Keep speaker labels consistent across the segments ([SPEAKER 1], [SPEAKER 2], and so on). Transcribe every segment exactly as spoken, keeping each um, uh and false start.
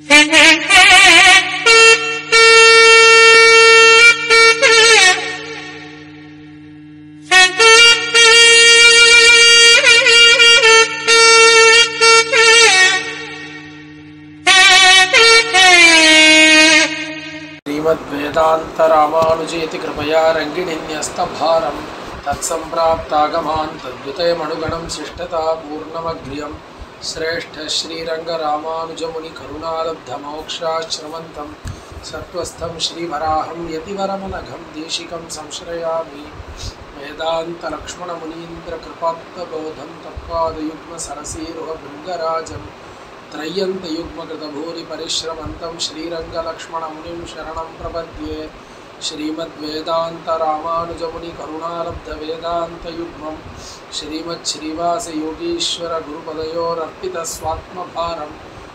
[SPEAKER 1] श्रीमद्वेदान्तरामानुजेति कृपया रङ्गिणीन्यस्तभारं तत्सम्प्राप्तागमान् तद्वितयमनुगणं शिष्टता पूर्णमग्र्यं श्रेष्ठ श्रीरङ्गरामानुजमुनिकरुणालब्धमोक्षाश्रमन्तं सत्त्वस्थं श्रीवराहं यतिवरमनघं देशिकं संश्रयामि वेदान्तलक्ष्मणमुनीन्द्रकृपात्तबोधं तत्पादयुग्मसरसीरुहभृङ्गराजं त्रय्यन्तयुग्मकृतभूरिपरिश्रमन्तं श्रीरङ्गलक्ष्मणमुनिं शरणं प्रपद्ये श्रीमद्वेदान्तरामानुजमुनिकरुणालब्धवेदान्तयुग्मं श्रीमच्छ्रीवासयोगीश्वरगुरुपदयोरर्पितस्वात्मभारं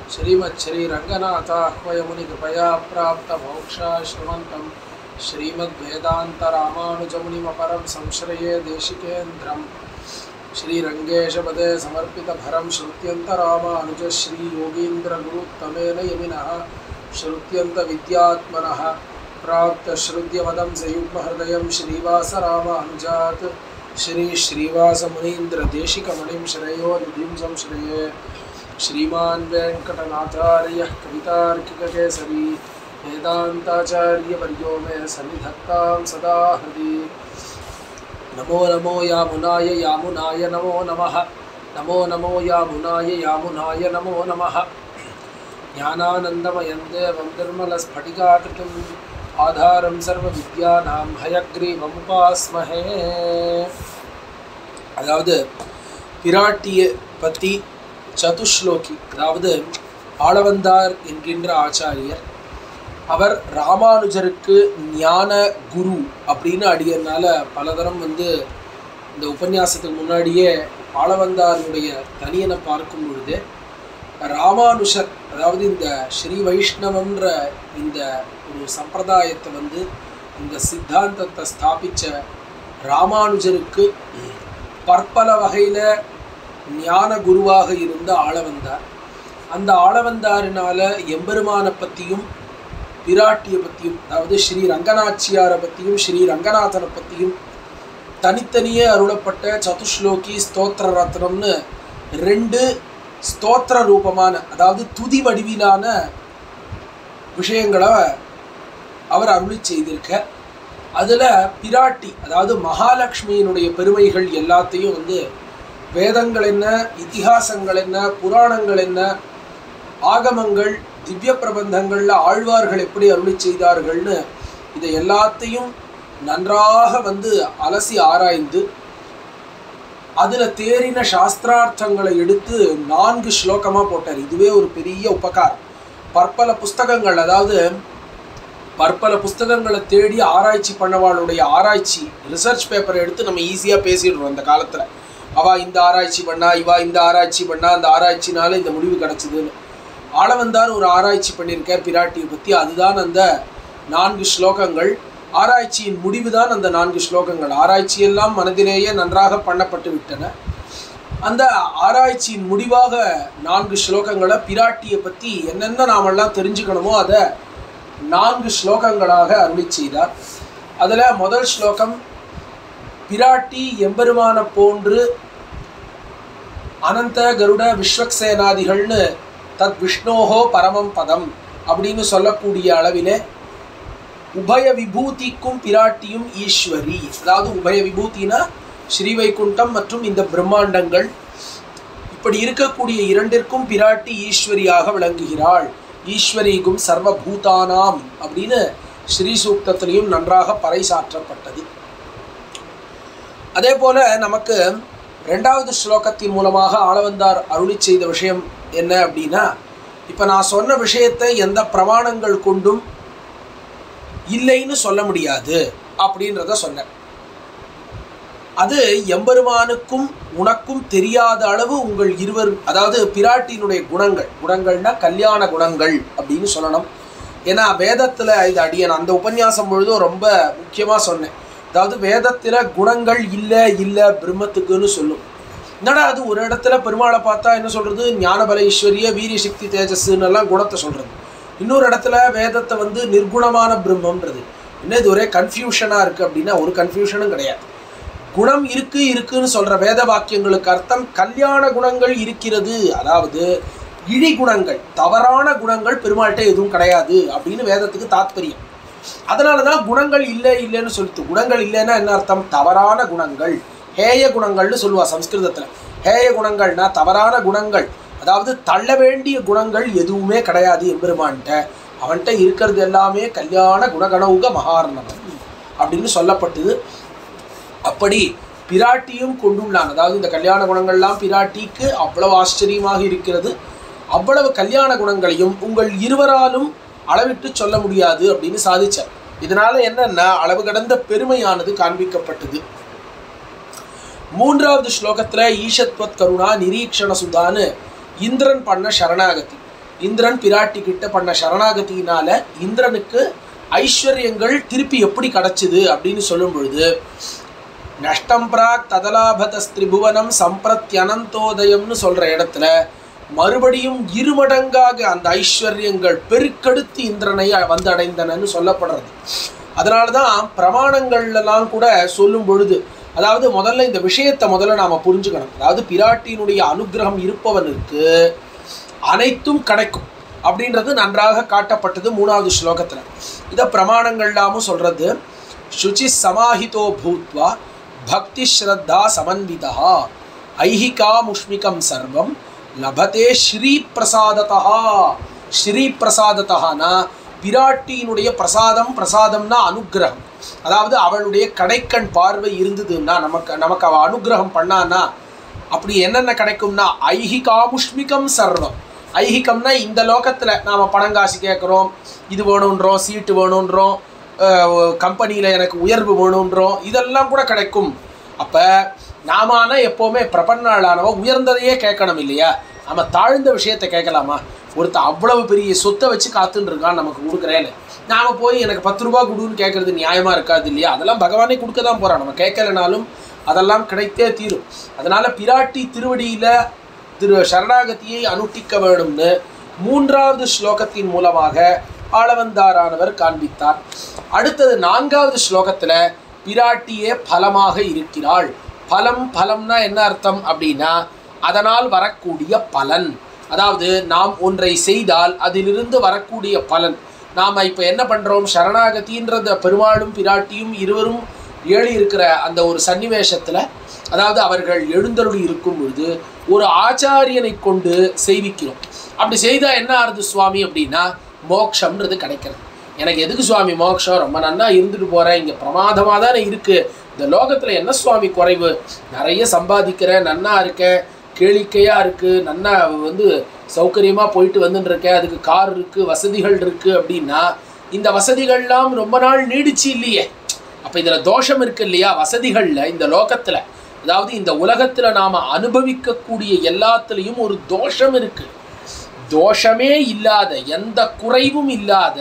[SPEAKER 1] श्रीमच्छ्रीरङ्गनाथाह्वयमुनिकृपया प्राप्तमोक्षाश्रमन्तं श्रीमद्वेदान्तरामानुजमुनिमपरं संश्रये देशिकेन्द्रं श्रीरङ्गेशपदे समर्पितभरं श्रुत्यन्तरामानुज श्रीयोगीन्द्रगुरुत्तमेन यमिनः श्रुत्यन्तविद्यात्मनः प्राप्तश्रुत्यवदं सयुग्महृदयं श्रीवासरामानुजात् श्रीश्रीवासमुनीन्द्रदेशिकमणिं श्रेयो निधिं संश्रये श्रीमान् वेङ्कटनाथार्यः कवितार्किककेसरी वेदान्ताचार्यवर्यो मे सन्निधत्तां सदा हृदि नमो नमो यामुनाय यामुनाय नमो नमः नमो नमो यामुनाय यामुनाय नमो नमः ज्ञानानन्दमयं देवं निर्मलस्फटिकाकृतिम् आधारं सर्वविद्यानां हयग्रीवमुपास्महे. அதாவது பிராட்டியை பற்றி சதுஸ்லோகி, அதாவது ஆளவந்தார் என்கின்ற ஆச்சாரியர், அவர் ராமானுஜருக்கு ஞான குரு அப்படின்னு அடியறனால பலதரம் வந்து இந்த உபன்யாசத்துக்கு முன்னாடியே ஆளவந்தாருடைய தனியனை பார்க்கும் பொழுது ராமானுஷர், அதாவது இந்த ஸ்ரீ வைஷ்ணவன்ற இந்த ஒரு சம்பிரதாயத்தை வந்து இந்த சித்தாந்தத்தை ஸ்தாபித்த ராமானுஜருக்கு பற்பல வகையில் ஞான குருவாக இருந்த ஆளவந்தார், அந்த ஆளவந்தாரினால எம்பெருமானை பற்றியும் பிராட்டியை பற்றியும், அதாவது ஸ்ரீ ரங்கநாச்சியாரை பற்றியும் ஸ்ரீ ரங்கநாதனை பற்றியும் தனித்தனியே அருளப்பட்ட சதுஸ்லோகி ஸ்தோத்திர ரத்னம்னு ரெண்டு ஸ்தோத்திர ரூபமான, அதாவது துதி வடிவிலான விஷயங்களை அவர் அருளி செய்திருக்க. அதில் பிராட்டி, அதாவது மகாலட்சுமியினுடைய பெருமைகள் எல்லாத்தையும் வந்து வேதங்கள் என்ன, இதிகாசங்கள் என்ன, புராணங்கள் என்ன, ஆகமங்கள், திவ்ய பிரபந்தங்களில் ஆழ்வார்கள் எப்படி அருளி செய்தார்கள்னு இதை எல்லாத்தையும் நன்றாக வந்து அலசி ஆராய்ந்து அதில் தேறின சாஸ்திரார்த்தங்களை எடுத்து நான்கு ஸ்லோகமாக போட்டார். இதுவே ஒரு பெரிய உபகாரம். பற்பல புஸ்தகங்கள், அதாவது பற்பல புஸ்தகங்களை தேடி ஆராய்ச்சி பண்ணவாளுடைய ஆராய்ச்சி ரிசர்ச் பேப்பரை எடுத்து நம்ம ஈஸியாக பேசிடுறோம். அந்த காலத்தில் அவள் இந்த ஆராய்ச்சி பண்ணா, இவா இந்த ஆராய்ச்சி பண்ணா, அந்த ஆராய்ச்சினால இந்த முடிவு கிடச்சிதுன்னு. ஆளவந்தார் ஒரு ஆராய்ச்சி பண்ணியிருக்கார் பிராட்டியை பற்றி, அதுதான் அந்த நான்கு ஸ்லோகங்கள். ஆராய்ச்சியின் முடிவு தான் அந்த நான்கு ஸ்லோகங்கள். ஆராய்ச்சியெல்லாம் மனதிலேயே நன்றாக பண்ணப்பட்டு விட்டன. அந்த ஆராய்ச்சியின் முடிவாக நான்கு ஸ்லோகங்களை பிராட்டியை பற்றி என்னென்ன நாமெல்லாம் தெரிஞ்சுக்கணுமோ அதை நான்கு ஸ்லோகங்களாக அருளி செய்தார். அதில் முதல் ஸ்லோகம், பிராட்டி எம்பெருமான போன்று அனந்த கருட விஸ்வக்சேனாதிகள்னு தத் விஷ்ணோஹோ பரமம் பதம் அப்படின்னு சொல்லக்கூடிய அளவிலே உபய விபூதிக்கும் பிராட்டியும் ஈஸ்வரி, அதாவது உபய விபூதினா ஸ்ரீவைகுண்டம் மற்றும் இந்த பிரம்மாண்டங்கள், இப்படி இருக்கக்கூடிய இரண்டிற்கும் பிராட்டி ஈஸ்வரியாக விளங்குகிறாள். ஈஸ்வரிக்கும் சர்வபூதானாம் அப்படின்னு ஸ்ரீ சூக்தத்திலையும் நன்றாக பறைசாற்றப்பட்டது. அதே போல நமக்கு ரெண்டாவது ஸ்லோகத்தின் மூலமாக ஆளவந்தார் அருளி செய்த விஷயம் என்ன அப்படின்னா, இப்போ நான் சொன்ன விஷயத்தை எந்த பிரமாணங்கள் கொண்டும் இல்லைன்னு சொல்ல முடியாது அப்படின்றத சொன்னேன். அது எம்பெருமானுக்கும் உனக்கும் தெரியாத அளவு உங்கள் இருவர், அதாவது பிராட்டியினுடைய குணங்கள், குணங்கள்னா கல்யாண குணங்கள் அப்படின்னு சொல்லணும். ஏன்னா வேதத்தில் இது அடியன் அந்த உபன்யாசம் பொழுதும் ரொம்ப முக்கியமாக சொன்னேன். அதாவது வேதத்தில் குணங்கள் இல்லை இல்லை பிரம்மத்துக்குன்னு சொல்லும். என்னடா அது ஒரு இடத்துல பெருமாளை பார்த்தா என்ன சொல்கிறது, ஞானபல ஈஸ்வரிய வீரிய சக்தி தேஜஸ்ன்னு எல்லாம் குணத்தை சொல்கிறது, இன்னொரு இடத்துல வேதத்தை வந்து நிர்குணமான பிரம்மன்றது. என்ன இது ஒரே கன்ஃபியூஷனாக இருக்குது அப்படின்னா ஒரு கன்ஃபியூஷனும் கிடையாது. குணம் இருக்கு இருக்குன்னு சொல்கிற வேத வாக்கியங்களுக்கு அர்த்தம் கல்யாண குணங்கள் இருக்கிறது, அதாவது இழி குணங்கள் தவறான குணங்கள் பெருமாள்கிட்ட எதுவும் கிடையாது அப்படின்னு வேதத்துக்கு தாத்பரியம். அதனால தான் குணங்கள் இல்லை இல்லைன்னு சொல்லிட்டு, குணங்கள் இல்லைன்னா என்ன அர்த்தம், தவறான குணங்கள், ஹேய குணங்கள்னு சொல்லுவா சம்ஸ்கிருதத்தில். ஹேய குணங்கள்னா தவறான குணங்கள், அதாவது தள்ள வேண்டிய குணங்கள் எதுவுமே கிடையாது எம்பெருமான்கிட்ட. அவன்கிட்ட இருக்கிறது எல்லாமே கல்யாண குணகணவுக மகார்ணவன் அப்படின்னு சொல்லப்பட்டது. அப்படி பிராட்டியும் கொண்டுள்ளான். அதாவது இந்த கல்யாண குணங்கள்லாம் பிராட்டிக்கு அவ்வளவு ஆச்சரியமாக இருக்கிறது. அவ்வளவு கல்யாண குணங்களையும் உங்கள் இருவராலும் அளவிட்டு சொல்ல முடியாது அப்படின்னு சாதிச்சார். இதனால என்னன்னா அளவு கடந்த பெருமையானது காண்பிக்கப்பட்டது. மூன்றாவது ஸ்லோகத்துல ஈஷத்வத் கருணா நிரீக்ஷண சுதான்னு இந்திரன் பண்ண சரணாகதி, இந்திரன் பிராட்டி கிட்ட பண்ண சரணாகதியினால இந்திரனுக்கு ஐஸ்வர்யங்கள் திருப்பி எப்படி கிடைச்சிது அப்படின்னு சொல்லும் பொழுது, நஷ்டம் பிராக் ததலாபதஸ்திரிபுவனம் சம்பிரத்யனந்தோதயம்னு சொல்ற இடத்துல மறுபடியும் இருமடங்காக அந்த ஐஸ்வர்யங்கள் பெருக்கெடுத்து இந்திரனை வந்து அடைந்தனன்னு சொல்லப்படுறது. அதனால தான் பிரமாணங்கள்லாம் கூட சொல்லும் பொழுது, அதாவது முதல்ல இந்த விஷயத்தை முதல்ல நாம் புரிஞ்சுக்கணும். அதாவது பிராட்டியினுடைய அனுகிரகம் இருப்பவனுக்கு அனைத்தும் கிடைக்கும் அப்படின்றது நன்றாக காட்டப்பட்டது மூணாவது ஸ்லோகத்தில். இதை பிரமாணங்கள்லாமும் சொல்கிறது. சுச்சி சமாஹிதோ பூத்வா பக்தி ஸ்ரத்தா சமன்விதா ஐஹிகா முஷ்மிகம் சர்வம் லபதே ஸ்ரீ பிரசாததா. ஸ்ரீ பிரசாதத்தானா பிராட்டியினுடைய பிரசாதம், பிரசாதம்னா அனுகிரகம், அதாவது அவளுடைய கடைக்கண் பார்வை இருந்ததுன்னா நமக்கு நமக்கு அவள் அனுகிரகம் பண்ணானா அப்படி என்னென்ன கிடைக்கும்னா ஐஹிகாமுஷ்மிகம் சர்வம். ஐஹிகம்னா இந்த லோகத்தில் நாம் பணங்காசு கேட்குறோம், இது வேணுன்றோம், சீட்டு வேணுன்றோம், கம்பெனியில் எனக்கு உயர்வு வேணுன்றோம், இதெல்லாம் கூட கிடைக்கும். அப்போ நாமான எப்போவுமே பிரபன்னாளானவ உயர்ந்ததையே கேட்கணும் இல்லையா, நம்ம தாழ்ந்த விஷயத்தை கேட்கலாமா? ஒருத்தர் அவ்வளவு பெரிய சொத்தை வச்சு காத்துன்னு இருக்கான் நமக்கு கொடுக்குறேன்னு, நாம் போய் எனக்கு பத்து ரூபா கொடுன்னு கேட்குறது நியாயமாக இருக்காது இல்லையா? அதெல்லாம் பகவானே கொடுக்க தான் போகிறான், நம்ம கேட்கலனாலும் அதெல்லாம் கிடைத்தே தீரும். அதனால் பிராட்டி திருவடியில் திரு சரணாகதியை அனுஷ்டிக்க வேணும்னு மூன்றாவது ஸ்லோகத்தின் மூலமாக ஆளவந்தாரானவர் காண்பித்தார். அடுத்தது நான்காவது ஸ்லோகத்தில் பிராட்டியே பலமாக இருக்கிறாள். பலம், பலம்னா என்ன அர்த்தம் அப்படின்னா அதனால் வரக்கூடிய பலன், அதாவது நாம் ஒன்றை செய்தால் அதிலிருந்து வரக்கூடிய பலன். நாம் இப்போ என்ன பண்ணுறோம், சரணாகதின்றத பெருமாளும் பிராட்டியும் இருவரும் ஏழி இருக்கிற அந்த ஒரு சன்னிவேஷத்தில், அதாவது அவர்கள் எழுந்தருளி இருக்கும் பொழுது ஒரு ஆச்சாரியனை கொண்டு செய்விக்கிறோம். அப்படி செய்தால் என்ன ஆறுது சுவாமி அப்படின்னா மோட்சம்ன்றது கிடைக்கிறது. எனக்கு எதுக்கு சுவாமி மோட்சம், ரொம்ப நன்னா இருந்துட்டு போகிறேன், இங்கே பிரமாதமாக தானே இருக்குது, இந்த லோகத்தில் என்ன சுவாமி குறைவு, நிறைய சம்பாதிக்கிறேன், நன்னா இருக்கேன், கேளிக்கையாக இருக்குது, நன்னா வந்து சௌகரியமாக போயிட்டு வந்துட்டுருக்கேன், அதுக்கு கார் இருக்குது, வசதிகள் இருக்குது அப்படின்னா இந்த வசதிகள்லாம் ரொம்ப நாள் நீடிச்சு இல்லையே. அப்போ இதில் தோஷம் இருக்குது இல்லையா வசதிகளில், இந்த லோகத்தில், அதாவது இந்த உலகத்தில் நாம் அனுபவிக்கக்கூடிய எல்லாத்துலேயும் ஒரு தோஷம் இருக்குது. தோஷமே இல்லாத, எந்த குறைவும் இல்லாத,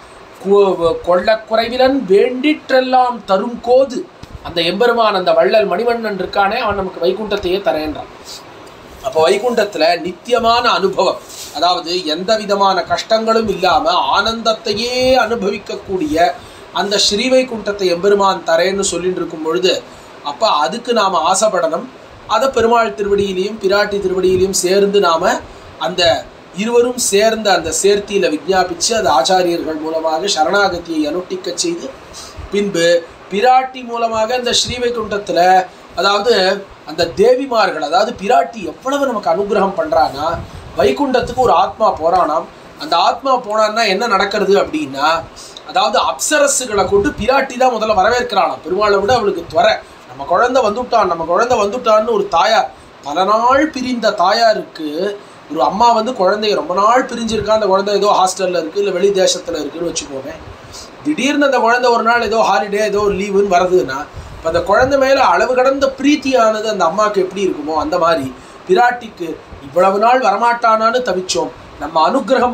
[SPEAKER 1] கொள்ள குறைவிலன் வேண்டிற்றெல்லாம் தரும் கோது அந்த எம்பெருமான், அந்த வள்ளல் மணிவண்ணன் இருக்கானே, அவன் நமக்கு வைகுண்டத்தையே தரேன்றான். அப்போ வைகுண்டத்தில் நித்தியமான அனுபவம், அதாவது எந்த விதமான கஷ்டங்களும் இல்லாமல் ஆனந்தத்தையே அனுபவிக்கக்கூடிய அந்த ஸ்ரீ வைகுண்டத்தை எம்பெருமான் தரேன்னு சொல்லிட்டு இருக்கும் பொழுது, அப்போ அதுக்கு நாம் ஆசைப்படணும். அதை பெருமாள் திருவடியிலையும் பிராட்டி திருவடியிலையும் சேர்ந்து நாம் அந்த இருவரும் சேர்ந்த அந்த சேர்த்தியில் விஞ்ஞாபித்து அது ஆச்சாரியர்கள் மூலமாக சரணாகதியை அனுஷ்டிக்க செய்து, பின்பு பிராட்டி மூலமாக இந்த ஸ்ரீவைகுண்டத்தில், அதாவது அந்த தேவிமார்கள், அதாவது பிராட்டி எவ்வளவு நமக்கு அனுகிரகம் பண்ணுறான்னா, வைகுண்டத்துக்கு ஒரு ஆத்மா போகிறானாம். அந்த ஆத்மா போனான்னா என்ன நடக்கிறது அப்படின்னா, அதாவது அப்சரஸுகளை கொண்டு பிராட்டி தான் முதல்ல வரவேற்கிறானாம். பெருமாளை விட அவளுக்கு துவர, நம்ம குழந்தை வந்துவிட்டான், நம்ம குழந்தை வந்துவிட்டான்னு ஒரு தாயார், பல நாள் பிரிந்த தாயாருக்கு ஒரு அம்மா வந்து குழந்தைய ரொம்ப நாள் பிரிஞ்சிருக்கா, அந்த குழந்தை ஏதோ ஹாஸ்டலில் இருக்குது இல்லை வெளி தேசத்தில் இருக்குதுன்னு வச்சுக்கோங்க. திடீர்னு அந்த குழந்தை ஒரு நாள் ஏதோ ஹாலிடே ஏதோ ஒரு லீவுன்னு வருதுன்னா, இப்போ அந்த குழந்தை மேலே அளவு கடந்த பிரீத்தியானது அந்த அம்மாவுக்கு எப்படி இருக்குமோ அந்த மாதிரி பிராட்டிக்கு இவ்வளவு நாள் வரமாட்டானான்னு தவிச்சோம், நம்ம அனுகிரகம்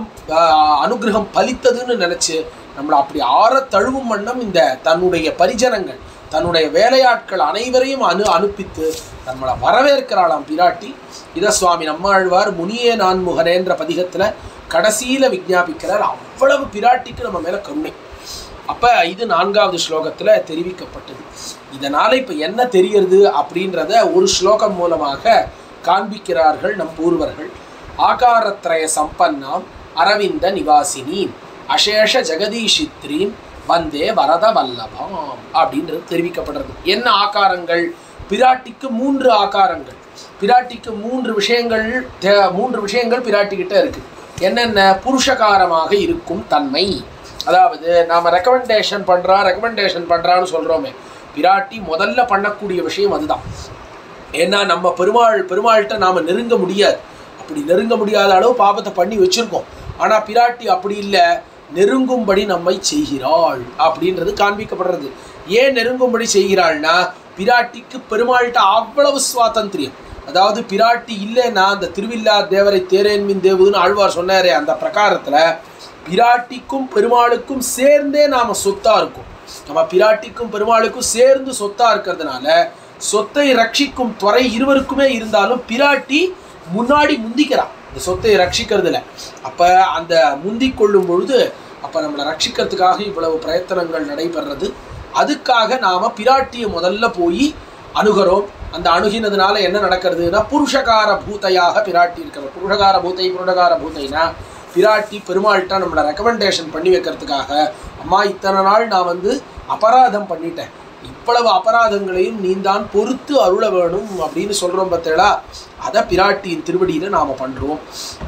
[SPEAKER 1] அனுகிரகம் பலித்ததுன்னு நினச்சி நம்மளை அப்படி ஆற தழுவும் வண்ணம் இந்த தன்னுடைய பரிஜனங்கள், தன்னுடைய வேலையாட்கள் அனைவரையும் அனு அனுப்பித்து நம்மளை வரவேற்கிறாளாம் பிராட்டி. இதை சுவாமி நம்மாழ்வார் முனியே நான் முகனேன்ற பதிகத்தில் கடைசியில் விஞ்ஞாபிக்கிறார். அவ்வளவு பிராட்டிக்கு நம்ம மேலே கருணை. அப்போ இது நான்காவது ஸ்லோகத்தில் தெரிவிக்கப்பட்டது. இதனால் இப்போ என்ன தெரிகிறது அப்படின்றத ஒரு ஸ்லோகம் மூலமாக காண்பிக்கிறார்கள் நம் பூர்வர்கள். ஆகாரத்ரய சம்பன்னாம் அரவிந்த நிவாசினீம் அசேஷ ஜெகதீஷித்ரீம் வந்தே வரத வல்லபாம் அப்படின்றது தெரிவிக்கப்படுறது. என்ன ஆகாரங்கள்? பிராட்டிக்கு மூன்று ஆகாரங்கள். பிராட்டிக்கு மூன்று விஷயங்கள் மூன்று விஷயங்கள் பிராட்டிக்கிட்ட இருக்குது. என்னென்ன? புருஷகாரமாக இருக்கும் தன்மை. அதாவது நாம் ரெக்கமெண்டேஷன் பண்ணுறா ரெக்கமெண்டேஷன் பண்ணுறான்னு சொல்கிறோமே, பிராட்டி முதல்ல பண்ணக்கூடிய விஷயம் அதுதான். ஏன்னா நம்ம பெருமாள் பெருமாள்கிட்ட நாம் நெருங்க முடியாது. அப்படி நெருங்க முடியாத அளவு பாபத்தை பண்ணி வச்சுருக்கோம். ஆனால் பிராட்டி அப்படி இல்லை, நெருங்கும்படி நம்மை செய்கிறாள் அப்படின்றது காண்பிக்கப்படுறது. ஏன் நெருங்கும்படி செய்கிறாள்னா பிராட்டிக்கு பெருமாள்கிட்ட அவ்வளவு சுவாதந்திரியம். அதாவது பிராட்டி இல்லைன்னா அந்த திருவில்லா தேவரை தேரேன்மின் தேவுன்னு ஆழ்வார் சொன்னாரே, அந்த பிரகாரத்தில் பிராட்டிக்கும் பெருமாளுக்கும் சேர்ந்தே நாம் சொத்தாக இருக்கும். நம்ம பிராட்டிக்கும் பெருமாளுக்கும் சேர்ந்து சொத்தாக இருக்கிறதுனால சொத்தை ரட்சிக்கும் துறை இருவருக்குமே இருந்தாலும் பிராட்டி முன்னாடி முந்திக்கிறான் இந்த சொத்தை ரட்சிக்கிறதுல. அப்போ அந்த முந்தி கொள்ளும் பொழுது அப்போ நம்மளை ரட்சிக்கிறதுக்காக இவ்வளவு பிரயத்தனங்கள் நடைபெறது. அதுக்காக நாம் பிராட்டியை முதல்ல போய் அணுகிறோம். அந்த அணுகினதுனால என்ன நடக்கிறதுனா புருஷகார பூத்தையாக பிராட்டி இருக்கிறது. புருஷகார பூத்தை புருஷகார பூத்தைனா பிராட்டி பெருமாள்கிட்ட நம்மளை ரெக்கமெண்டேஷன் பண்ணி வைக்கிறதுக்காக, அம்மா இத்தனை நாள் நான் வந்து அபராதம் பண்ணிட்டேன், இவ்வளவு அபராதங்களையும் நீந்தான் பொறுத்து அருள வேணும் அப்படின்னு சொல்கிறோம் பார்த்தீங்களா. அதை பிராட்டியின் திருவடியில் நாம் பண்ணுறோம்.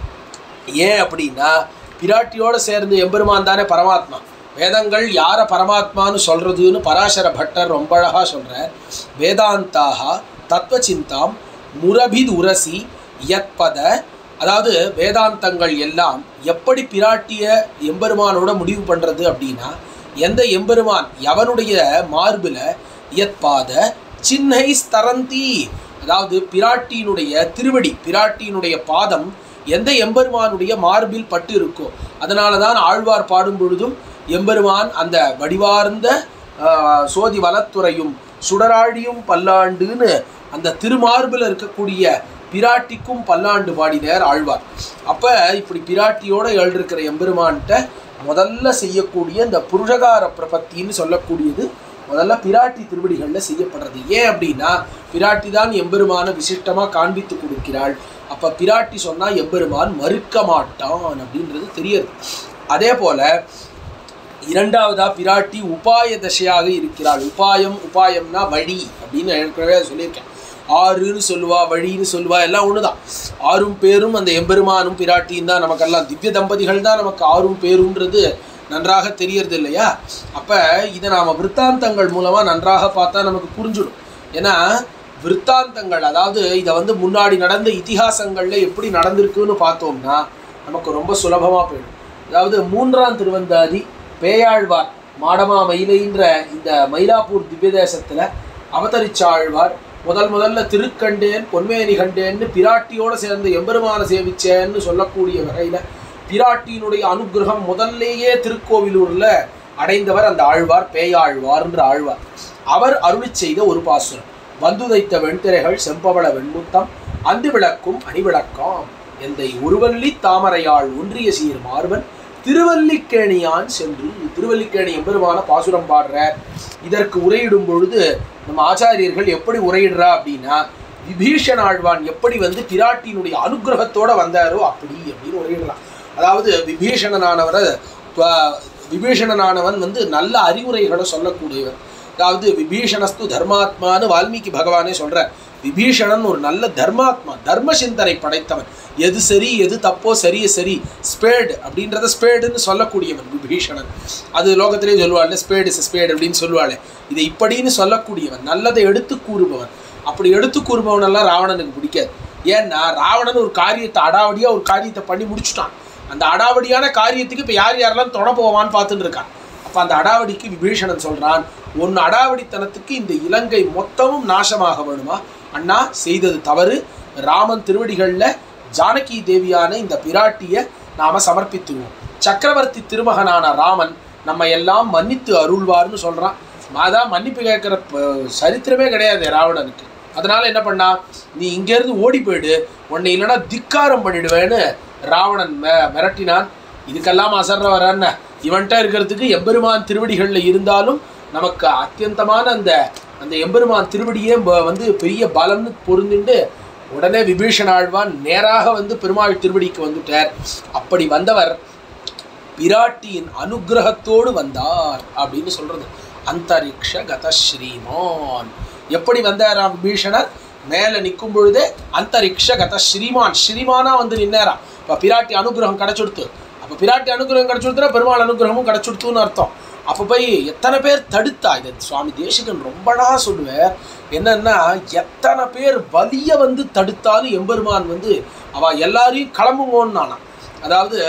[SPEAKER 1] ஏன் அப்படின்னா பிராட்டியோடு சேர்ந்து எம்பெருமான் தானே பரமாத்மா. வேதங்கள் யாரை பரமாத்மான்னு சொல்கிறதுன்னு பராசர பட்டர் ரொம்ப அழகாக சொல்கிறார். வேதாந்தாக தத்துவச்சிந்தாம் முரபித் உரசி யத்பத. அதாவது வேதாந்தங்கள் எல்லாம் எப்படி பிராட்டிய எம்பெருமானோட முடிவு பண்ணுறது அப்படின்னா, எந்த எம்பெருமான் எவனுடைய மார்பில் யத்பாத சின்னை ஸ்தரந்தி, அதாவது பிராட்டியினுடைய திருவடி பிராட்டியினுடைய பாதம் எந்த எம்பெருமானுடைய மார்பில் பட்டு இருக்கோ. அதனால தான் ஆழ்வார் பாடும் பொழுதும் எம்பெருமான் அந்த வடிவார்ந்த சோதி வலத்துறையும் சுடராழியும் பல்லாண்டுன்னு அந்த திருமார்பில் இருக்கக்கூடிய பிராட்டிக்கும் பல்லாண்டு பாடினார் ஆழ்வார். அப்போ இப்படி பிராட்டியோடு எழுதிருக்கிற எம்பெருமான்கிட்ட முதல்ல செய்யக்கூடிய இந்த புருஷகார பிரபத்தின்னு சொல்லக்கூடியது முதல்ல பிராட்டி திருவடிகளில் செய்யப்படுறது. ஏன் அப்படின்னா பிராட்டி தான் எம்பெருமான விசிஷ்டமாக காண்பித்து கொடுக்கிறாள். அப்போ பிராட்டி சொன்னால் எம்பெருமான் மறுக்க மாட்டான் அப்படின்றது தெரியுது. அதே போல் இரண்டாவதாக பிராட்டி உபாய தசையாக இருக்கிறாள். உபாயம் உபாயம்னா வழி அப்படின்னு ஏற்கனவே சொல்லியிருக்கேன். ஆறுன்னு சொல்லுவா, வழின்னு சொல்லுவா, எல்லாம் ஒன்று தான். ஆறும் பேரும் அந்த எம்பெருமானும் பிராட்டியும் தான். நமக்கெல்லாம் திவ்ய தம்பதிகள் தான் நமக்கு ஆறும் பேருன்றது நன்றாக தெரியறது இல்லையா. அப்போ இதை நாம் விற்த்தாந்தங்கள் மூலமாக நன்றாக பார்த்தா நமக்கு புரிஞ்சிடும். ஏன்னா விற்த்தாந்தங்கள், அதாவது இதை வந்து முன்னாடி நடந்த இதிகாசங்களில் எப்படி நடந்திருக்குன்னு பார்த்தோம்னா நமக்கு ரொம்ப சுலபமாக போயிடும். அதாவது மூன்றாம் திருவந்தாதி பேயாழ்வார் மாடமா மயிலைன்ற இந்த மயிலாப்பூர் திவ்ய தேசத்தில் அவதரிச்சாழ்வார் முதல் முதல்ல திருக்கண்டேன் பொன்மேனி கண்டேன்னு பிராட்டியோடு சேர்ந்து எம்பெருமான சேவிச்சேன்னு சொல்லக்கூடிய வகையில் பிராட்டியினுடைய அனுகிரகம் முதல்லேயே திருக்கோவிலூரில் அடைந்தவர் அந்த ஆழ்வார், பேயாழ்வார்ன்ற ஆழ்வார். அவர் அருளி செய்த ஒரு பாசுரம், வந்துதைத்த வெண்திரைகள் செம்பவள வெண்முத்தம் அந்து விளக்கும் அணிவிளக்காம் எந்தை ஒருவல்லி தாமரையாள் ஒன்றிய சீர் மார்பன் திருவல்லிக்கேணியான் சென்று. திருவல்லிக்கேணி எம்பெருமான பாசுரம் பாடுறார். இதற்கு உரையிடும் பொழுது நம்ம ஆச்சாரியர்கள் எப்படி உரையிடுறா அப்படின்னா, விபீஷண ஆழ்வான் எப்படி வந்து பிராட்டியினுடைய அனுகிரகத்தோடு வந்தாரோ அப்படி அப்படின்னு உரையிடலாம். அதாவது விபீஷணனானவரை விபீஷணனானவன் வந்து நல்ல அறிவுரைகளை சொல்லக்கூடியவர். அதாவது விபீஷணஸ்து தர்மாத்மான்னு வால்மீகி பகவானே சொல்கிறார். விபீஷணன் ஒரு நல்ல தர்மாத்மா, தர்ம சிந்தனை படைத்தவன். எது சரி எது தப்போ சரிய சரி ஸ்பேடு அப்படின்றத ஸ்பேடுன்னு சொல்லக்கூடியவன் விபீஷணன். அது லோகத்திலே சொல்லுவாள், ஸ்பேடு இஸ் ஸ்பேடு அப்படின்னு சொல்லுவாள். இதை இப்படின்னு சொல்லக்கூடியவன், நல்லதை எடுத்து கூறுபவன். அப்படி எடுத்து கூறுபவனெல்லாம் ராவணனுக்கு பிடிக்காது. ஏன்னா ராவணன் ஒரு காரியத்தை அடாவடியாக ஒரு காரியத்தை பண்ணி முடிச்சுட்டான். அந்த அடாவடியான காரியத்துக்கு இப்போ யார் யாரெல்லாம் தொட போவான்னு பார்த்துட்டு இருக்கான். அப்போ அந்த அடாவடிக்கு விபீஷணன் சொல்கிறான், ஒன்று அடாவடித்தனத்துக்கு இந்த இலங்கை மொத்தமும் நாசமாக வேணுமா? அண்ணா செய்தது தவறு. ராமன் திருவடிகளில் ஜானகி தேவியான இந்த பிராட்டியை நாம் சமர்ப்பித்துவோம். சக்கரவர்த்தி திருமகனான ராமன் நம்ம எல்லாம் மன்னித்து அருள்வார்னு சொல்கிறான். மாதா மன்னிப்பு கேட்குற சரித்திரமே கிடையாது ராவணனுக்கு. அதனால என்ன பண்ணா, நீ இங்கேருந்து ஓடி போயிடு, உன்னை இல்லைன்னா திக்காரம் பண்ணிடுவேன்னு ராவணன் மெ மிரட்டினான். இதுக்கெல்லாம் அசர்ற வரான்னு இவன்கிட்ட இருக்கிறதுக்கு எம்பெருமான் திருவடிகளில் இருந்தாலும் நமக்கு அத்தியந்தமான அந்த அந்த எம்பெருமான் திருவடியே வந்து பெரிய பலம்னு பொருந்துண்டு உடனே விபீஷண ஆழ்வான் நேராக வந்து பெருமாள் திருவடிக்கு வந்துட்டார். அப்படி வந்தவர் பிராட்டியின் அனுகிரகத்தோடு வந்தார் அப்படின்னு சொல்றது. அந்தரிக்ஷ கத ஸ்ரீமான். எப்படி வந்தாராம் விபீஷணர்? மேலே நிற்கும் பொழுதே அந்தரிக்ஷ கத ஸ்ரீமான், ஸ்ரீமானா வந்து நின்னாராம். இப்போ பிராட்டி அனுகிரகம் கிடைச்சுடுத்து. அப்போ பிராட்டி அனுகிரகம் கிடைச்சுடுத்துனா பெருமாள் அனுகிரகமும் கிடைச்சுடுத்துன்னு அர்த்தம். அப்போ போய் எத்தனை பேர் தடுத்தா, இதை சுவாமி தேசிகன் ரொம்படா சொல்லுவேன். என்னன்னா, எத்தனை பேர் வலிய வந்து தடுத்தாலும் எம்பெருமான் வந்து அவ எல்லாரையும் கிளம்புங்கன்னு நானா. அதாவது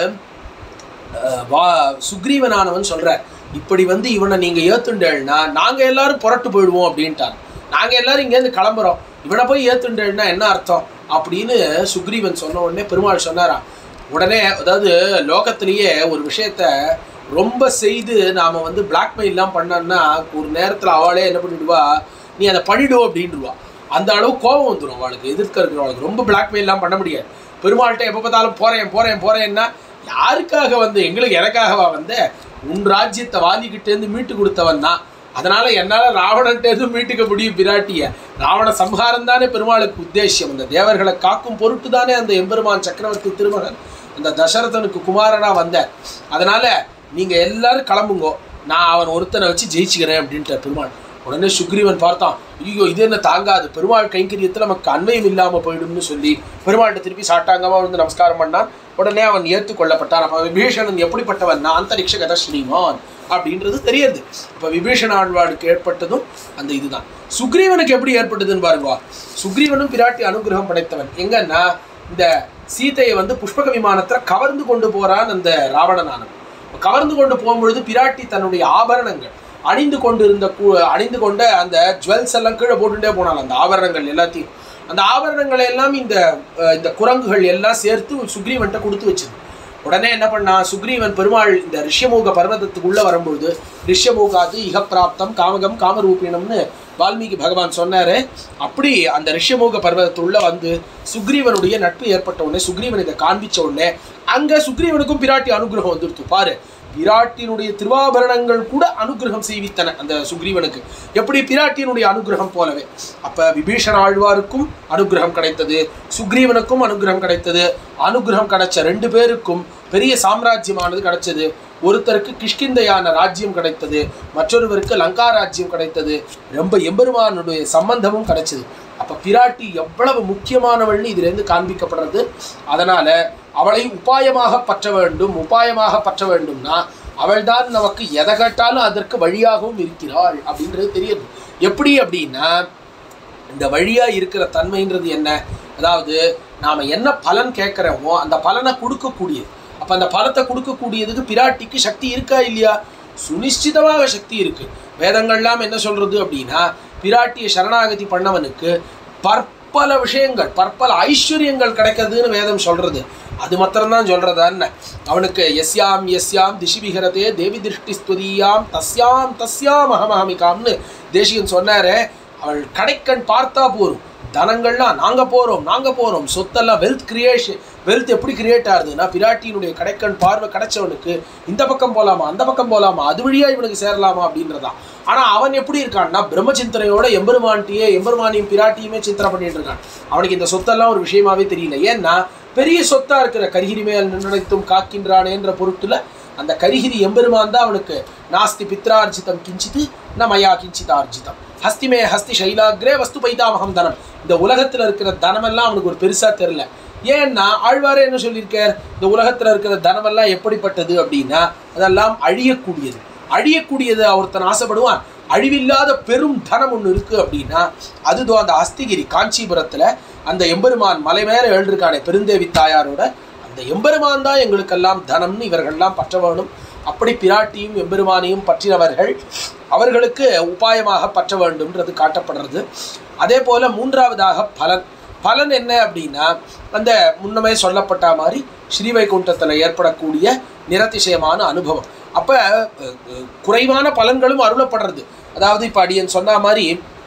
[SPEAKER 1] வா சுக்ரீவனானவன் சொல்ற, இப்படி வந்து இவனை நீங்க ஏத்துண்டேன்னா நாங்க எல்லாரும் புரட்டு போயிடுவோம் அப்படின்ட்டார். நாங்க எல்லாரும் இங்கேருந்து கிளம்புறோம், இவனை போய் ஏத்துண்டேன்னா என்ன அர்த்தம் அப்படின்னு சுக்ரீவன் சொன்ன உடனே பெருமாள் சொன்னாரா. உடனே அதாவது லோகத்திலேயே ஒரு விஷயத்த ரொம்ப செய்து நாம் வந்து பிளாக்மெயிலாம் பண்ணோன்னா ஒரு நேரத்தில் அவளே என்ன பண்ணிடுவா, நீ அதை பண்ணிடுவோம் அப்படின்டுவா. அந்த அளவு கோபம் வந்துடும் அவளுக்கு, எதிர்க்க இருக்கிறவளுக்கு. ரொம்ப பிளாக்மெயிலாம் பண்ண முடியாது. பெருமாள்கிட்ட எப்போ பார்த்தாலும் போகிறேன் போகிறேன் போகிறேன்னா யாருக்காக வந்து, எங்களுக்கு எனக்காகவா வந்து, உன் ராஜ்யத்தை வாங்கிக்கிட்டேருந்து மீட்டு கொடுத்தவன் தான். அதனால் என்னால் ராவணன்ட்டேருந்து மீட்டுக்க முடியும் பிராட்டியை. ராவண சம்ஹாரம் தானே பெருமாளுக்கு உத்தேசியம். அந்த தேவர்களை காக்கும் பொருட்டு தானே அந்த எம்பெருமான் சக்கரவர்த்தி திருமகன் அந்த தசரதனுக்கு குமாரனாக வந்தார். அதனால் நீங்கள் எல்லாரும் கிளம்புங்கோ, நான் அவன் ஒருத்தனை வச்சு ஜெயிச்சுக்கிறேன் அப்படின்ட்டு பெருமாள். உடனே சுக்ரீவன் பார்த்தான், ஐயோ இது என்ன தாங்காது, பெருமாள் கைங்கரியத்தில் நமக்கு அன்வயம் இல்லாமல் போயிடும்னு சொல்லி பெருமாள்கிட்ட திருப்பி சாட்டாங்கமாக வந்து நமஸ்காரம் பண்ணான். உடனே அவன் ஏற்றுக்கொள்ளப்பட்டான். அப்போ விபீஷணன் எப்படிப்பட்டவன், நான் அந்தரிக்ஷ கத ஸ்ரீமான் அப்படின்றது தெரியுது. இப்போ விபீஷண ஆழ்வானுக்கு ஏற்பட்டதும் அந்த இதுதான். சுக்ரீவனுக்கு எப்படி ஏற்பட்டதுன்னு பாருங்க. சுக்ரீவனும் பிராட்டி அனுகிரகம் படைத்தவன். எங்கன்னா, இந்த சீதையை வந்து புஷ்பக விமானத்தில் கவர்ந்து கொண்டு போகிறான் அந்த ராவணனானவன். கவர்ந்து கொண்டு போகும்பொழுது பிராட்டி தன்னுடைய ஆபரணங்கள் அணிந்து கொண்டு இருந்த அணிந்து கொண்ட அந்த ஜுவல்ஸ் எல்லாம் கீழே போட்டுட்டே போனாங்க. அந்த ஆபரணங்கள் எல்லாத்தையும், அந்த ஆபரணங்களை எல்லாம் இந்த இந்த குரங்குகள் எல்லாம் சேர்த்து சுக்ரீவன்கிட்ட கொடுத்து வச்சுது. உடனே என்ன பண்ணா, சுக்ரீவன் பெருமாள் இந்த ரிஷ்யமூக பர்வதத்துக்குள்ளே வரும்பொழுது, ரிஷ்யமூகாது இகப்பிராப்தம் காமகம் காமரூபிணம்னு வால்மீகி பகவான் சொன்னார். அப்படி அந்த ரிஷ்யமூக பர்வதத்துள்ளே வந்து சுக்ரீவனுடைய நட்பு ஏற்பட்ட உடனே, சுக்ரீவன் இதை காண்பிச்ச உடனே அங்கே சுக்ரீவனுக்கும் பிராட்டி அனுகிரகம் வந்துடுத்து. பாரு, பிராட்டியினுடைய திருவாபரணங்கள் கூட அனுகிரகம் செய்வித்தன அந்த சுக்ரீவனுக்கு, எப்படி பிராட்டியினுடைய அனுகிரகம் போலவே. அப்போ விபீஷண ஆழ்வாருக்கும் அனுகிரகம் கிடைத்தது, சுக்ரீவனுக்கும் அனுகிரகம் கிடைத்தது. அனுகிரகம் கிடைச்ச ரெண்டு பேருக்கும் பெரிய சாம்ராஜ்யமானது கிடைச்சது. ஒருத்தருக்கு கிஷ்கிந்தையான ராஜ்யம் கிடைத்தது, மற்றொருவருக்கு லங்கா ராஜ்யம் கிடைத்தது. ரொம்ப எம்பெருமானுடைய சம்பந்தமும் கிடைச்சது. அப்போ பிராட்டி எவ்வளவு முக்கியமானவள்னு இதிலிருந்து காண்பிக்கப்படுறது. அதனால் அவளை உபாயமாக பற்ற வேண்டும். உபாயமாக பற்ற வேண்டும்னா அவள்தான் நமக்கு எதை கேட்டாலும் அதற்கு வழியாகவும் இருக்கிறாள் அப்படின்றது தெரியுது. எப்படி அப்படின்னா, இந்த வழியாக இருக்கிற தன்மைன்றது என்ன, அதாவது நாம் என்ன பலன் கேட்குறோமோ அந்த பலனை கொடுக்கக்கூடியது. அப்போ அந்த பலத்தை கொடுக்கக்கூடியதுக்கு பிராட்டிக்கு சக்தி இருக்கா இல்லையா? சுனிஷ்டிதமாக சக்தி இருக்குது. வேதங்கள்லாம் என்ன சொல்கிறது அப்படின்னா, பிராட்டியை சரணாகதி பண்ணவனுக்கு பற்பல விஷயங்கள், பற்பல ஐஸ்வர்யங்கள் கிடைக்கிறதுன்னு வேதம் சொல்கிறது. அது மாத்திரம்தான் சொல்கிறதா என்ன? அவனுக்கு எஸ்யாம் எஸ்யாம் திசிபிகரதே தேவி திருஷ்டி ஸ்துதியாம் தஸ்யாம் தஸ்யாம் அகமஹமிகாம்னு தேசிகன் சொன்னார். அவள் கடைக்கண் பார்த்தா போரும், தனங்கள்லாம் நாங்கள் போகிறோம் நாங்கள் போகிறோம், சொத்தெல்லாம் வெல்த் கிரியேஷன், வெல்த் எப்படி கிரியேட் ஆகுதுன்னா பிராட்டியினுடைய கடைக்கண் பார்வை கிடைச்சவனுக்கு இந்த பக்கம் போகலாமா அந்த பக்கம் போகலாமா அது வழியாக இவனுக்கு சேரலாமா அப்படின்றதான். ஆனால் அவன் எப்படி இருக்கான்னா, பிரம்மச்சிந்தனையோட எம்பெருமான்ட்டியே எம்பெருமானியும் பிராட்டியுமே சிந்தனை பண்ணிட்டு இருக்கான். அவனுக்கு இந்த சொத்தெல்லாம் ஒரு விஷயமாவே தெரியல. ஏன்னா பெரிய சொத்தாக இருக்கிற கரிகிரி மேல் நிர்ணயித்தும் காக்கின்றானேன்ற பொருட்டில் அந்த கரிகிரி எம்பெருமான் தான் அவனுக்கு நாஸ்தி பித்ரார்ஜிதம் கிஞ்சித்து ந மயா கிஞ்சித் ஆர்ஜிதம் ஹஸ்திமே ஹஸ்தி சைலாகிரே வஸ்து பைதாமகம் தனம். இந்த உலகத்தில் இருக்கிற தனமெல்லாம் அவனுக்கு ஒரு பெருசாக தெரில. ஏன்னா ஆழ்வாரே என்ன சொல்லியிருக்கார், இந்த உலகத்தில் இருக்கிற தனமெல்லாம் எப்படிப்பட்டது அப்படின்னா அதெல்லாம் அழியக்கூடியது. அழியக்கூடியது ஒருத்தன் ஆசைப்படுவான். அழிவில்லாத பெரும் தனம் ஒன்று இருக்குது அப்படின்னா அதுதான் அந்த அஸ்திகிரி காஞ்சிபுரத்தில் அந்த எம்பெருமான் மலை மேலே எழுந்திருக்கானே பெருந்தேவி தாயாரோட அந்த எம்பெருமான் தான் எங்களுக்கெல்லாம் தனம்னு இவர்கள்லாம் பற்ற வேணும். அப்படி பிராட்டியும் எம்பெருமானையும் பற்றினவர்கள் அவர்களுக்கு உபாயமாக பற்ற வேண்டும்ன்றது காட்டப்படுறது. அதே போல் மூன்றாவதாக பலன். பலன் என்ன அப்படின்னா, அந்த முன்னமே சொல்லப்பட்ட மாதிரி ஸ்ரீவைகுண்டத்தில் ஏற்படக்கூடிய நிரதிசயமான அனுபவம். அப்போ குறைவான பலன்களும் அருளப்படுறது. அதாவது இப்போ அடியன் சொன்ன மாதிரி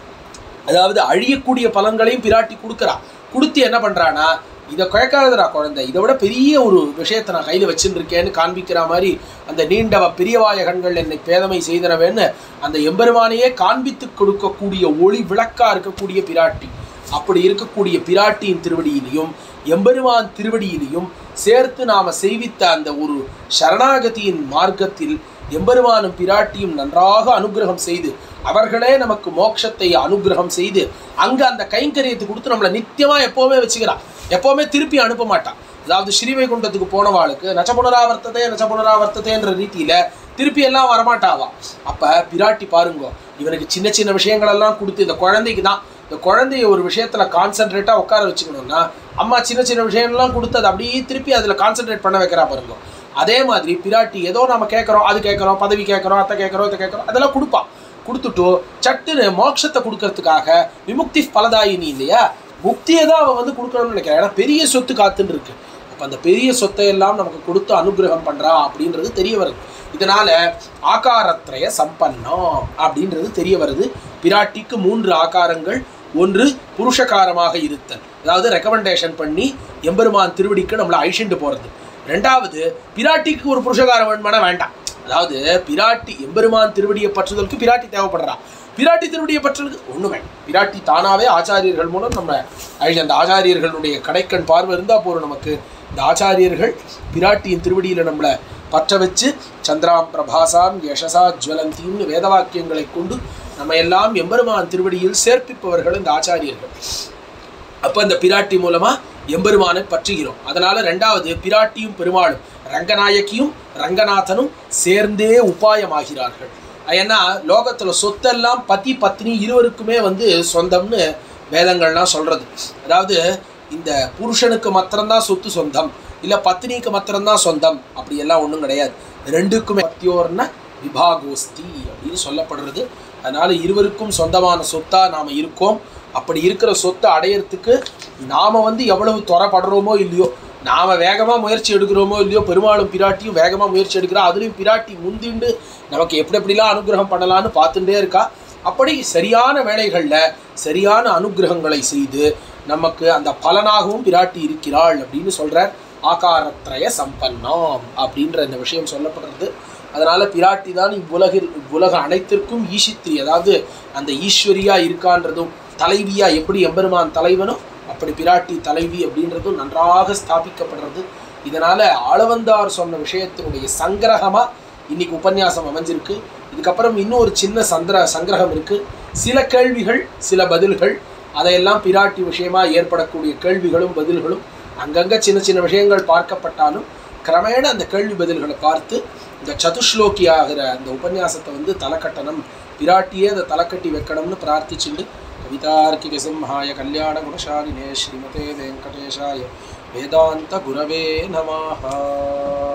[SPEAKER 1] அதாவது அழியக்கூடிய பலன்களையும் பிராட்டி கொடுக்குறா. கொடுத்து என்ன பண்ணுறான்னா, இதை குழக்காதரா குழந்தை, இதை விட பெரிய ஒரு விஷயத்தை நான் கையில் வச்சுன்னு இருக்கேன்னு காண்பிக்கிற மாதிரி அந்த நீண்டவ பெரியவாய கண்கள் என்னை பேதமை செய்தனவேன்னு அந்த எம்பெருமானையே காண்பித்து கொடுக்கக்கூடிய ஒளி விளக்கா இருக்கக்கூடிய பிராட்டி. அப்படி இருக்கக்கூடிய பிராட்டியின் திருவடியிலையும் எம்பெருமான் திருவடியிலையும் சேர்த்து நாம செய்வித்த அந்த ஒரு சரணாகதியின் மார்க்கத்தில் எம்பெருமானும் பிராட்டியும் நன்றாக அனுகிரகம் செய்து அவர்களே நமக்கு மோட்சத்தை அனுகிரகம் செய்து அங்க அந்த கைங்கரியத்தை கொடுத்து நம்மளை நித்தியமா எப்பவுமே வச்சுக்கிறான், எப்பவுமே திருப்பி அனுப்ப மாட்டான். அதாவது ஸ்ரீவைகுண்டத்துக்கு போனவாளுக்கு நச்ச புனராவர்த்ததே நச்ச புனராவர்த்ததேன்ற ரீதியில திருப்பி எல்லாம் வரமாட்டாவா. அப்ப பிராட்டி பாருங்க, இவனுக்கு சின்ன சின்ன விஷயங்கள் எல்லாம் கொடுத்து இந்த குழந்தைக்கு தான் இந்த குழந்தைய ஒரு விஷயத்துல கான்சென்ட்ரேட்டா உட்கார வச்சுக்கணும்னா அம்மா சின்ன சின்ன விஷயங்கள்லாம் கொடுத்து அதை அப்படியே திருப்பி அதுல கான்சென்ட்ரேட் பண்ண வைக்கிறா பாருங்க. அதே மாதிரி பிராட்டி ஏதோ நம்ம கேட்கறோம், அது கேட்கறோம், பதவி கேட்கறோம், அத்தை கேட்கறோம், இதை கேட்கறோம், அதெல்லாம் கொடுப்பான். கொடுத்துட்டு சட்டுன்னு மோட்சத்தை கொடுக்கறதுக்காக விமுக்தி பலதாயினி இல்லையா, முக்தியை தான் அவன் வந்து கொடுக்கணும்னு நினைக்கிறான். ஏன்னா பெரிய சொத்து காத்துன்னு இருக்கு. அப்போ அந்த பெரிய சொத்தை எல்லாம் நமக்கு கொடுத்து அனுகிரகம் பண்றா அப்படின்றது தெரிய வருது. இதனால ஆகாரத்ரய சம்பன்னம் அப்படின்றது தெரிய வருது. பிராட்டிக்கு மூன்று ஆகாரங்கள். ஒன்று புருஷகாரமாக இருத்தல், அதாவது ரெக்கமெண்டேஷன் பண்ணி எம்பெருமான் திருவடிக்கு நம்மளை அழிச்சுட்டு போறது. ரெண்டாவது பிராட்டிக்கு ஒரு புருஷகாரம் வேணுமானா வேண்டாம், அதாவது பிராட்டி எம்பெருமான் திருவடியை பற்றுதலுக்கு பிராட்டி தேவைப்படுறா, பிராட்டி திருவடியை பற்றுதலுக்கு ஒன்றுமே பிராட்டி தானாவே ஆச்சாரியர்கள் மூலம் நம்ம அழி அந்த ஆச்சாரியர்களுடைய கடைக்கண் பார்வை இருந்தால் போகிறோம் நமக்கு. இந்த ஆச்சாரியர்கள் பிராட்டியின் திருவடியில் நம்மளை பற்ற வச்சு சந்திராம் பிரபாசாம் யசசா ஜுவலந்தின்னு வேத வாக்கியங்களை கொண்டு நம்ம எல்லாம் எம்பெருமான் திருவடியில் சேர்ப்பிப்பவர்கள் இந்த ஆச்சாரியர்கள். அப்போ அந்த பிராட்டி மூலமா எம்பெருமானை பற்றுகிறோம். அதனால ரெண்டாவது பிராட்டியும் பெருமாளும் ரங்கநாயகியும் ரங்கநாதனும் சேர்ந்தே உபாயமாகிறார்கள். ஏன்னா லோகத்துல சொத்தெல்லாம் பதி பத்னி இருவருக்குமே வந்து சொந்தம்னு வேதங்கள்லாம் சொல்றது. அதாவது இந்த புருஷனுக்கு மாத்திரம்தான் சொத்து சொந்தம், இல்லை பத்னிக்கு மாத்திரம்தான் சொந்தம், அப்படி எல்லாம் ஒன்றும் கிடையாது. ரெண்டுக்குமே பத்தியோர்ன விபாகோஸ்தி அப்படின்னு சொல்லப்படுறது. அதனால இருவருக்கும் சொந்தமான சொத்தா நாம இருக்கோம். அப்படி இருக்கிற சொத்தை அடையிறதுக்கு நாம வந்து எவ்வளவு துறப்படுறோமோ இல்லையோ, நாம வேகமா முயற்சி எடுக்கிறோமோ இல்லையோ, பெருமாளும் பிராட்டியும் வேகமா முயற்சி எடுக்கிறா. அதுலேயும் பிராட்டி முந்திண்டு நமக்கு எப்படி எப்படிலாம் அனுகிரகம் பண்ணலான்னு பார்த்துட்டே இருக்கா. அப்படி சரியான வேளைகளில் சரியான அனுகிரகங்களை செய்து நமக்கு அந்த பலனாகவும் பிராட்டி இருக்கிறாள் அப்படின்னு சொல்றார். ஆகாரத்ரய சம்பன்னம் அப்படின்ற இந்த விஷயம் சொல்லப்படுறது. அதனால பிராட்டி தான் இவ்வுலகில் இவ்வுலக அனைத்திற்கும் ஈஷித்ரி, அதாவது அந்த ஈஸ்வரியா இருக்கான்றதும் தலைவியா எப்படி எம்பெருமான் தலைவனும் அப்படி பிராட்டி தலைவி அப்படின்றதும் நன்றாக ஸ்தாபிக்கப்படுறது. இதனால ஆளவந்தார் சொன்ன விஷயத்தினுடைய சங்கிரகமா இன்னைக்கு உபன்யாசம் அமைஞ்சிருக்கு. இதுக்கப்புறம் இன்னும் ஒரு சின்ன சந்திர சங்கிரகம் இருக்கு. சில கேள்விகள் சில பதில்கள், அதையெல்லாம் பிராட்டி விஷயமா ஏற்படக்கூடிய கேள்விகளும் பதில்களும் அங்கங்க சின்ன சின்ன விஷயங்கள் பார்க்கப்பட்டாலும் கிரமேண அந்த கேள்வி பதில்களை பார்த்து இந்த சதுஸ்லோகி ஆகிற அந்த உபன்யாசத்தை வந்து தலைக்கட்டணும், பிராட்டியே அதை தலைக்கட்டி வைக்கணும்னு பிரார்த்திச்சுண்டு கவிதார்க்கிக சிம்ஹாய கல்யாண குணசாலினே ஸ்ரீமதே வெங்கடேஷாய வேதாந்த குரவே நமஹ.